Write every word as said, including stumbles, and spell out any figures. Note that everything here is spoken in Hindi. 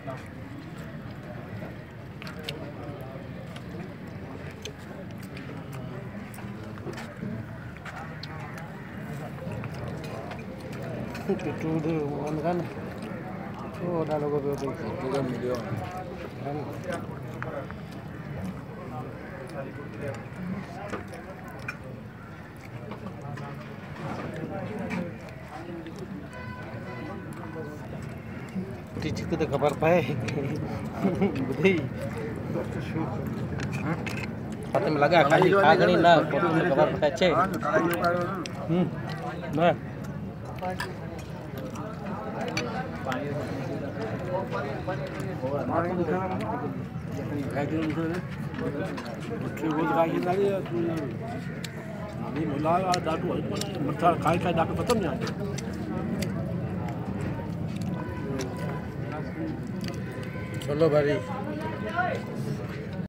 Itu deh, kan? Oh, udah logo itu tiga miliar. Kan? Ticik itu kabar baik. Betul. Pati में लगा खाली खागनी ना फोटो में कवर पकाचे हम्म ना चलो भाई